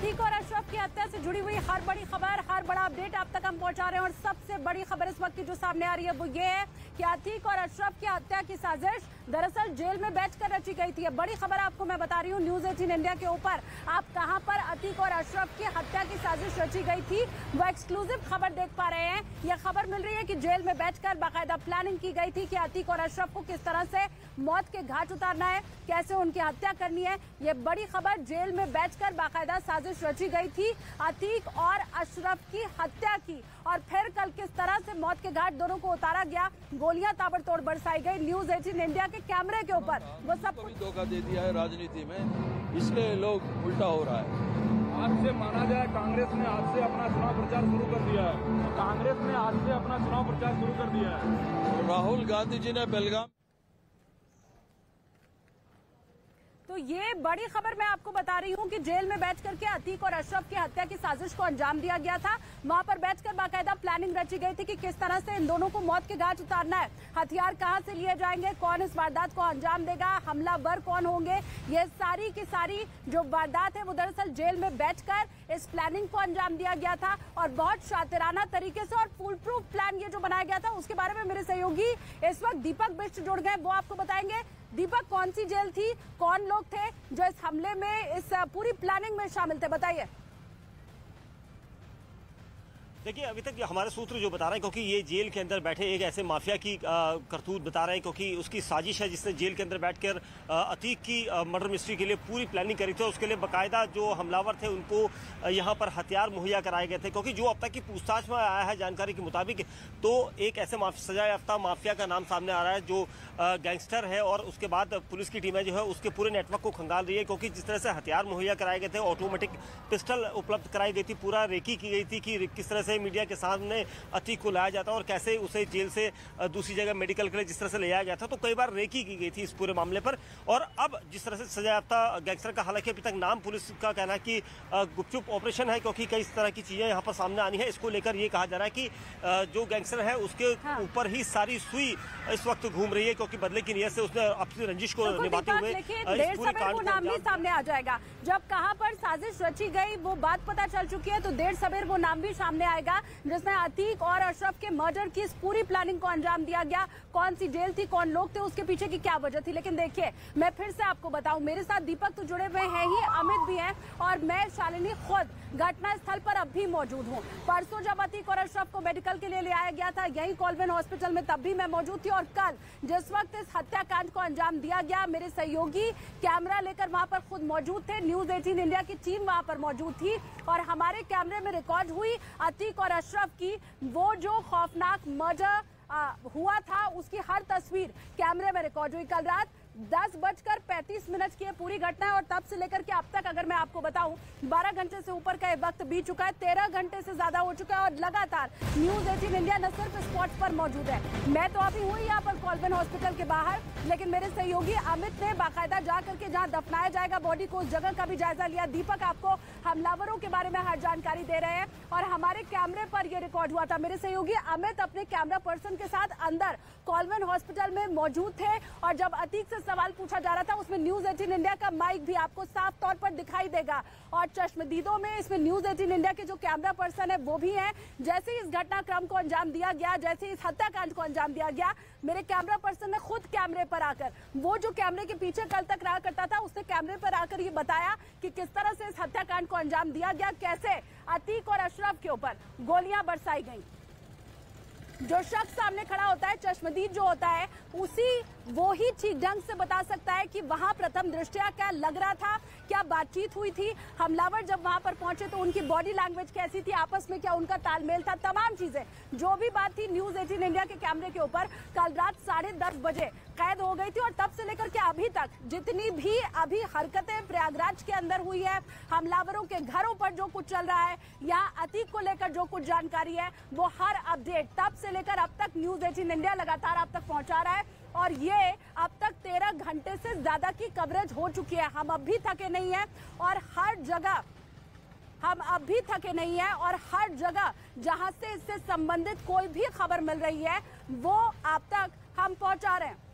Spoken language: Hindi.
अतीक और अशरफ की हत्या से जुड़ी हुई हर बड़ी खबर, हर बड़ा अपडेट आप तक हम पहुंचा रहे हैं। और सबसे बड़ी खबर इस वक्त की जो सामने आ रही है वो ये है कि अतीक और अशरफ की हत्या की साजिश दरअसल जेल में बैठकर रची गई थी। बड़ी खबर आपको मैं बता रही हूँ न्यूज 18 इंडिया के ऊपर। आप कहां पर अतीक और अशरफ की हत्या की साजिश रची गई थी वो एक्सक्लूसिव खबर देख पा रहे हैं। यह खबर मिल रही है कि जेल में बैठकर बाकायदा प्लानिंग की गई थी कि अतीक और अशरफ को किस तरह से मौत के घाट उतारना है, कैसे उनकी हत्या करनी है। ये बड़ी खबर, जेल में बैठकर बाकायदा साजिश रची गई थी अतीक और अशरफ की हत्या की, और फिर कल किस तरह से मौत के घाट दोनों को उतारा गया, गोलियां ताबड़तोड़ बरसाई गई न्यूज 18 इंडिया के कैमरे के ऊपर। वो सब कुछ धोखा दे दिया है राजनीति में, इसलिए लोग उल्टा हो रहा है। आज से माना जाए कांग्रेस ने आज से अपना चुनाव प्रचार शुरू कर दिया है। कांग्रेस ने आज से अपना चुनाव प्रचार शुरू कर दिया है। राहुल गांधी जी ने बेलगाम तो ये बड़ी खबर मैं आपको बता रही हूँ कि जेल में बैठ करके अतीक और अशरफ की हत्या की साजिश को अंजाम दिया गया था। वहां पर बैठकर बाकायदा प्लानिंग रची गई थी कि किस तरह से इन दोनों को मौत के घाट उतारना है, हथियार कहां से लिए जाएंगे, कौन इस वारदात को अंजाम देगा, हमलावर कौन होंगे। ये सारी की सारी जो वारदात है वो दरअसल जेल में बैठकर इस प्लानिंग को अंजाम दिया गया था, और बहुत शातिराना तरीके से और फुल प्रूफ प्लान ये जो बनाया गया था उसके बारे में मेरे सहयोगी इस वक्त दीपक बिष्ट जुड़ गए, वो आपको बताएंगे। दीपक, कौन सी जेल थी, कौन लोग थे जो इस हमले में, इस पूरी प्लानिंग में शामिल थे, बताइए। देखिए, अभी तक हमारे सूत्र जो बता रहे हैं, क्योंकि ये जेल के अंदर बैठे एक ऐसे माफिया की करतूत बता रहे हैं, क्योंकि उसकी साजिश है जिसने जेल के अंदर बैठकर अतीक की मर्डर मिस्ट्री के लिए पूरी प्लानिंग करी थी। उसके लिए बाकायदा जो हमलावर थे उनको यहाँ पर हथियार मुहैया कराए गए थे, क्योंकि जो अब तक की पूछताछ में आया है जानकारी के मुताबिक, तो एक ऐसे सजा याफ्ता माफिया का नाम सामने आ रहा है जो गैंगस्टर है, और उसके बाद पुलिस की टीमें जो है उसके पूरे नेटवर्क को खंगाल रही है, क्योंकि जिस तरह से हथियार मुहैया कराए गए थे, ऑटोमेटिक पिस्टल उपलब्ध कराई गई थी, पूरा रेकी की गई थी कि किस तरह से मीडिया के सामने अतीक को लाया जाता और कैसे उसे जेल से दूसरी जगह मेडिकल के लिए जिस तरह से ले जाया गया था। तो कई बार रेकी की गई थी इस पूरे मामले पर। और अब जिस तरह से सजायाफ्ता गैंगस्टर का, हालांकि अभी तक नाम पुलिस का कहना है कि गुपचुप ऑपरेशन है, क्योंकि कई तरह की चीजें यहाँ पर सामने आनी है। इसको लेकर ये कहा जा रहा है कि जो गैंगस्टर है उसके ऊपर ही सारी सुई इस वक्त घूम रही है, क्योंकि बदले की नीयत से उसने अपनी रंजिश को निभाते हुए देर सवेर वो नाम भी सामने आ जाएगा। जब कहां पर साजिश रची गई वो बात पता चल चुकी है, तो देर सवेर वो नाम भी सामने आएगा जिसमें अतीक और अशरफ के मर्डर की इस पूरी प्लानिंग को अंजाम दिया गया। कौन सी जेल थी, कौन लोग थे, उसके पीछे की क्या वजह थी। लेकिन देखिए, मैं फिर से आपको बताऊं, मेरे साथ दीपक तो जुड़े हुए हैं ही, अमित भी हैं, और मैं शालिनी खुद घटना स्थल पर अब भी मौजूद हूं। परसों जब अतीक और अशरफ को मेडिकल के लिए ले आया गया था यही कॉलवेन हॉस्पिटल में, तब भी मैं मौजूद थी। और कल जिस वक्त इस हत्याकांड को अंजाम दिया गया, मेरे सहयोगी कैमरा लेकर वहां पर खुद मौजूद थे। न्यूज 18 इंडिया की टीम वहां पर मौजूद थी, और हमारे कैमरे में रिकॉर्ड हुई अतीक और अशरफ की वो जो खौफनाक मर्डर हुआ था उसकी हर तस्वीर कैमरे में रिकॉर्ड हुई। कल रात 10:35 की पूरी घटना है, और तब से लेकर के अब तक अगर मैं आपको बताऊं 12 घंटे से ऊपर का वक्त बीत चुका है, 13 घंटे से ज्यादा हो चुका है, और लगातार न्यूज 18 इंडिया न सिर्फ स्पॉट पर मौजूद है, मैं तो अभी हुई यहाँ पर कॉलवेन हॉस्पिटल के बाहर, लेकिन मेरे सहयोगी अमित ने बाकायदा जाकर के जहाँ दफनाया जाएगा बॉडी को, उस जगह का भी जायजा लिया। दीपक आपको हमलावरों के बारे में हर जानकारी दे रहे हैं, और हमारे कैमरे पर यह रिकॉर्ड हुआ था। मेरे सहयोगी अमित अपने कैमरा पर्सन के साथ अंदर कॉलवेन हॉस्पिटल में मौजूद थे, और जब अतीक से सवाल पूछा जा रहा था उसमें न्यूज 18 इंडिया का माइक भी आपको साफ तौर पर दिखाई देगा, और चश्मदीदों में इसमें न्यूज 18 इंडिया के जो कैमरा पर्सन है वो भी हैं। जैसे ही इस घटनाक्रम को अंजाम दिया गया, जैसे ही इस हत्याकांड को अंजाम दिया गया, मेरे कैमरा पर्सन ने खुद कैमरे पर आकर, वो जो कैमरे के पीछे कल तक रहा करता था, उसने कैमरे पर आकर ये बताया कि किस तरह से इस हत्याकांड को अंजाम दिया गया, कैसे अतीक और अशरफ के ऊपर गोलियां बरसाई गई। जो शख्स सामने खड़ा होता है, चश्मदीद जो होता है, वो ही ठीक ढंग से बता सकता है कि वहां प्रथम दृष्टया क्या लग रहा था, क्या बातचीत हुई थी, हमलावर जब वहां पर पहुंचे तो उनकी बॉडी लैंग्वेज कैसी थी, आपस में क्या उनका तालमेल था, तमाम चीजें जो भी बात थी न्यूज 18 इंडिया के कैमरे के ऊपर कल रात 10:30 बजे कैद हो गई थी। और तब से लेकर के अभी तक जितनी भी अभी हरकतें प्रयागराज के अंदर हुई है, हमलावरों के घरों पर जो कुछ चल रहा है, या अतीक को लेकर जो कुछ जानकारी है, वो हर अपडेट तब से लेकर अब तक न्यूज 18 इंडिया लगातार आप तक पहुंचा रहा है। और ये अब तक 13 घंटे से ज्यादा की कवरेज हो चुकी है। हम अब भी थके नहीं है, और हर जगह हम अब भी थके नहीं है, और हर जगह जहां से इससे संबंधित कोई भी खबर मिल रही है वो आप तक हम पहुंचा रहे हैं।